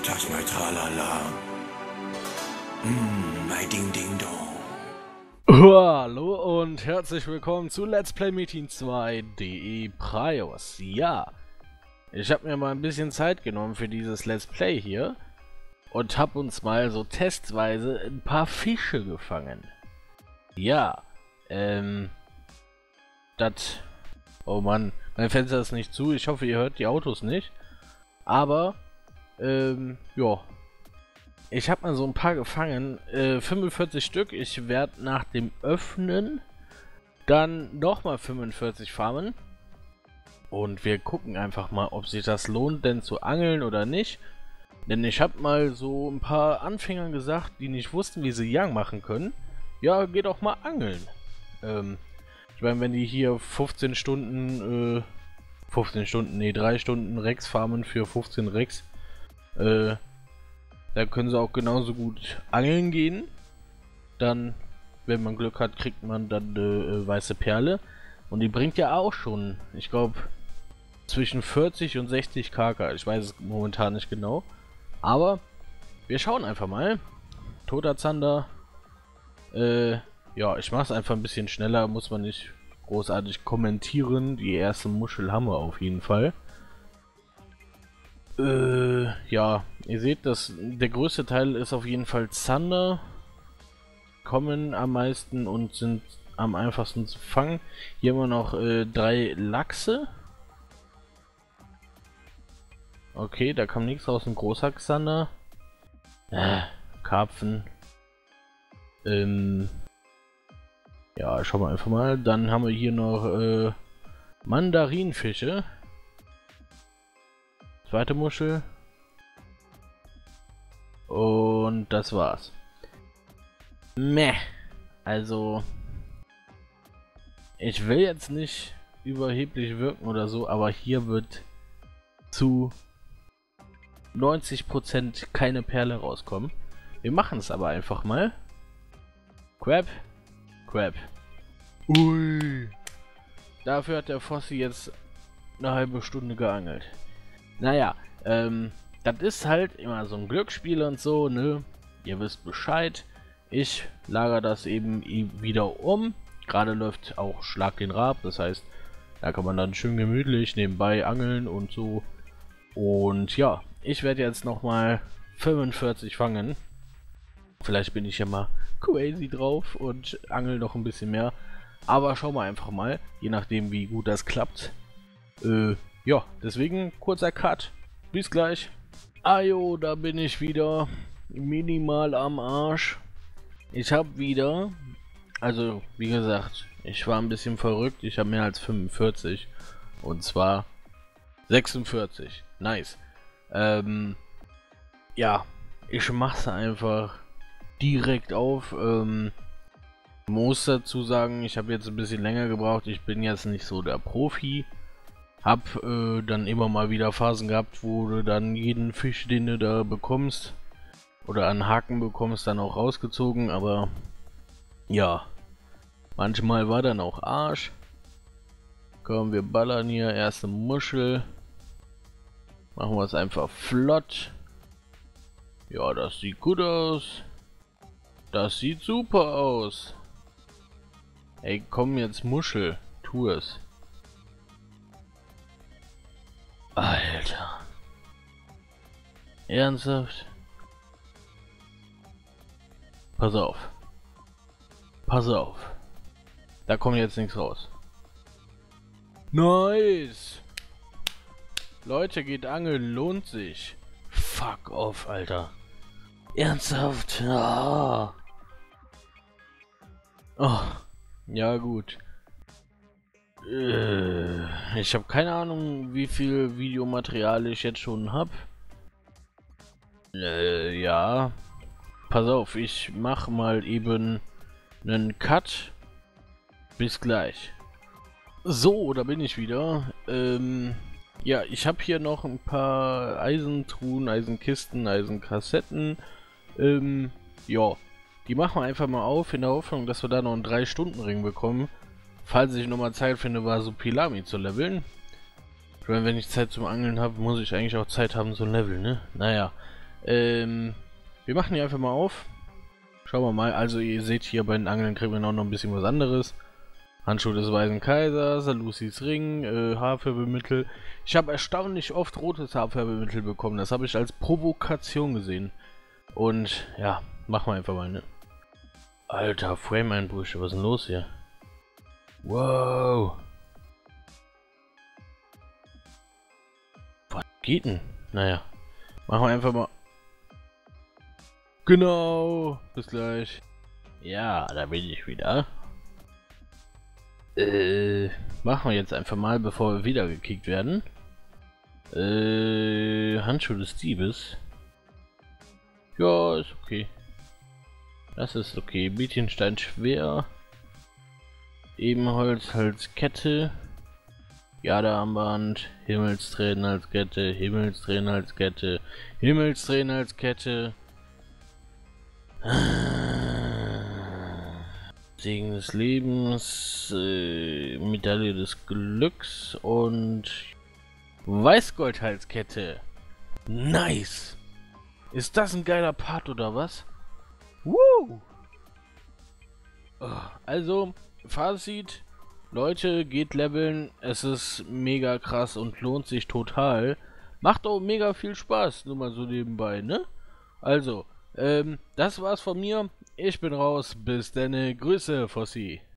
touch my tralala. My ding ding dong. Hallo und herzlich willkommen zu Let's Play Metin 2 DE Prios. Ja, ich habe mir mal ein bisschen Zeit genommen für dieses Let's Play hier und habe uns mal so testweise ein paar Fische gefangen. Ja, oh Mann, mein Fenster ist nicht zu, ich hoffe ihr hört die Autos nicht, aber, ja. Ich habe mal so ein paar gefangen, 45 Stück. Ich werde nach dem Öffnen dann nochmal 45 farmen. Und wir gucken einfach mal, ob sich das lohnt, denn zu angeln oder nicht. Denn ich habe mal so ein paar Anfängern gesagt, die nicht wussten, wie sie Yang machen können. Ja, geh doch mal angeln. Ich meine, wenn die hier 15 Stunden, 3 Stunden Rex farmen für 15 Rex, da können sie auch genauso gut angeln gehen. Dann, wenn man Glück hat, kriegt man dann eine weiße Perle. Und die bringt ja auch schon, ich glaube, zwischen 40 und 60 kk. Ich weiß es momentan nicht genau. Aber wir schauen einfach mal. Toter Zander. Ja, ich mache es einfach ein bisschen schneller. Muss man nicht großartig kommentieren. Die erste Muschel haben wir auf jeden Fall. Ja, ihr seht, dass der größte Teil ist auf jeden Fall Zander. Kommen am meisten und sind am einfachsten zu fangen. Hier haben wir noch 3 Lachse. Okay, da kam nichts raus, ein großer Zander. Karpfen. Ja, schauen wir einfach mal. Dann haben wir hier noch Mandarinfische. Zweite Muschel. Und das war's. Meh. Also, ich will jetzt nicht überheblich wirken oder so, aber hier wird zu 90% keine Perle rauskommen. Wir machen es aber einfach mal. Crab. Crab. Ui. Dafür hat der Fossi jetzt eine halbe Stunde geangelt. Naja, das ist halt immer so ein Glücksspiel und so, ne? Ihr wisst Bescheid. Ich lagere das eben wieder um. Gerade läuft auch Schlag den Rab, das heißt, da kann man dann schön gemütlich nebenbei angeln und so. Und ja, ich werde jetzt nochmal 45 fangen. Vielleicht bin ich ja mal crazy drauf und angel noch ein bisschen mehr. Aber schauen wir einfach mal, je nachdem wie gut das klappt. Ja, deswegen kurzer Cut. Bis gleich. Ajo, da bin ich wieder. Minimal am Arsch. Ich habe wieder, also wie gesagt, ich war ein bisschen verrückt. Ich habe mehr als 45. Und zwar 46. Nice. Ja, ich mach's einfach direkt auf. Muss dazu sagen, ich habe jetzt ein bisschen länger gebraucht. Ich bin jetzt nicht so der Profi. Hab dann immer mal wieder Phasen gehabt, wo du dann jeden Fisch, den du da bekommst oder an Haken bekommst, dann auch rausgezogen, aber ja, manchmal war dann auch Arsch. Komm, wir ballern hier, erste Muschel. Machen wir es einfach flott. Ja, das sieht gut aus. Das sieht super aus. Ey, komm jetzt Muschel, tu es. Alter. Ernsthaft? Pass auf. Pass auf. Da kommt jetzt nichts raus. Nice. Leute, geht angeln, lohnt sich. Fuck off, Alter. Ernsthaft? Ah. Oh. Ja, gut. Ich habe keine Ahnung, wie viel Videomaterial ich jetzt schon habe. Ja. Pass auf, ich mache mal eben einen Cut. Bis gleich. So, da bin ich wieder. Ja, ich habe hier noch ein paar Eisentruhen, Eisenkisten, Eisenkassetten. Ja, die machen wir einfach mal auf in der Hoffnung, dass wir da noch einen 3-Stunden-Ring bekommen. Falls ich nochmal Zeit finde, Wasupilami zu leveln. Ich meine, wenn ich Zeit zum Angeln habe, muss ich eigentlich auch Zeit haben zu leveln, ne? Naja. Wir machen hier einfach mal auf. Schauen wir mal. Also ihr seht hier bei den Angeln kriegen wir noch ein bisschen was anderes. Handschuh des Weißen Kaisers, Lucys Ring, Haarfärbemittel. Ich habe erstaunlich oft rotes Haarfärbemittel bekommen. Das habe ich als Provokation gesehen. Und ja, machen wir einfach mal, ne? Alter, Frame-Einbrüche, was ist denn los hier? Wow. Was geht denn? Naja, machen wir einfach mal. Genau, bis gleich. Ja, da bin ich wieder. Machen wir jetzt einfach mal, bevor wir wieder gekickt werden. Handschuh des Diebes. Ja, ist okay. Das ist okay. Bietchenstein schwer. Ebenholz als Kette. Jadearmband. Himmelstränen als Kette. Himmelstränen als Kette. Himmelstränen als Kette. Segen des Lebens, Medaille des Glücks und Weißgoldhalskette. Nice! Ist das ein geiler Part oder was? Woo! Also, Fazit, Leute, geht leveln, es ist mega krass und lohnt sich total. Macht auch mega viel Spaß, nur mal so nebenbei, ne? Also, das war's von mir. Ich bin raus. Bis dann. Grüße, Fossi.